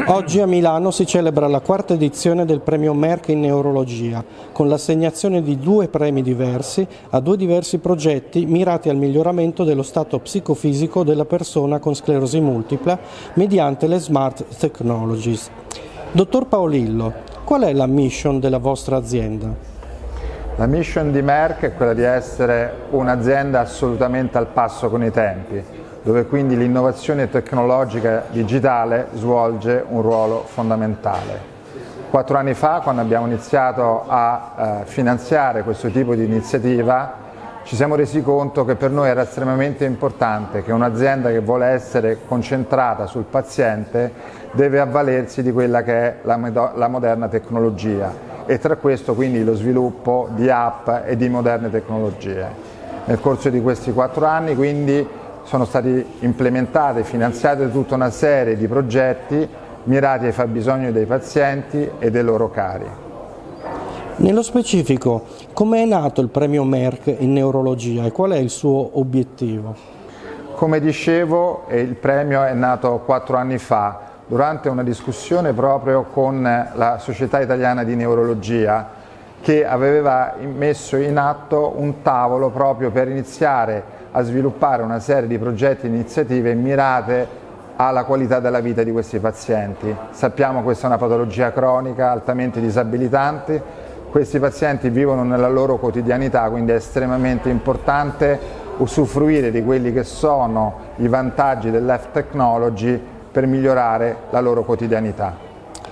Oggi a Milano si celebra la quarta edizione del premio Merck in neurologia, con l'assegnazione di 2 premi diversi a 2 diversi progetti mirati al miglioramento dello stato psicofisico della persona con sclerosi multipla mediante le Smart Technologies. Dottor Paolillo, qual è la mission della vostra azienda? La mission di Merck è quella di essere un'azienda assolutamente al passo con i tempi, dove quindi l'innovazione tecnologica digitale svolge un ruolo fondamentale. 4 anni fa, quando abbiamo iniziato a finanziare questo tipo di iniziativa, ci siamo resi conto che per noi era estremamente importante che un'azienda che vuole essere concentrata sul paziente deve avvalersi di quella che è la moderna tecnologia e tra questo quindi lo sviluppo di app e di moderne tecnologie. Nel corso di questi 4 anni quindi sono stati implementati e finanziati tutta una serie di progetti mirati ai fabbisogni dei pazienti e dei loro cari. Nello specifico, come è nato il premio Merck in neurologia e qual è il suo obiettivo? Come dicevo, il premio è nato 4 anni fa, durante una discussione proprio con la Società Italiana di Neurologia, che aveva messo in atto un tavolo proprio per iniziare a sviluppare una serie di progetti e iniziative mirate alla qualità della vita di questi pazienti. Sappiamo che questa è una patologia cronica altamente disabilitante, questi pazienti vivono nella loro quotidianità, quindi è estremamente importante usufruire di quelli che sono i vantaggi dell'health technology per migliorare la loro quotidianità.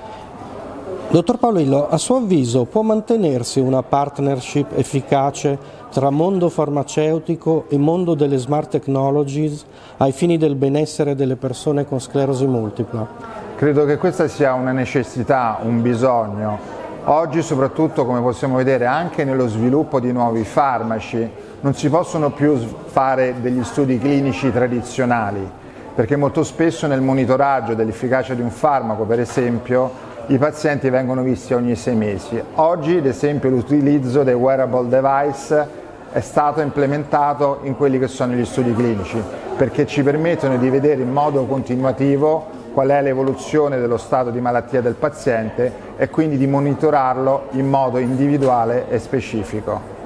Dottor Paolillo, a suo avviso può mantenersi una partnership efficace tra mondo farmaceutico e mondo delle smart technologies ai fini del benessere delle persone con sclerosi multipla? Credo che questa sia una necessità, un bisogno. Oggi soprattutto, come possiamo vedere, anche nello sviluppo di nuovi farmaci non si possono più fare degli studi clinici tradizionali, perché molto spesso nel monitoraggio dell'efficacia di un farmaco, per esempio, i pazienti vengono visti ogni 6 mesi. Oggi, ad esempio, l'utilizzo dei wearable device è stato implementato in quelli che sono gli studi clinici, perché ci permettono di vedere in modo continuativo qual è l'evoluzione dello stato di malattia del paziente e quindi di monitorarlo in modo individuale e specifico.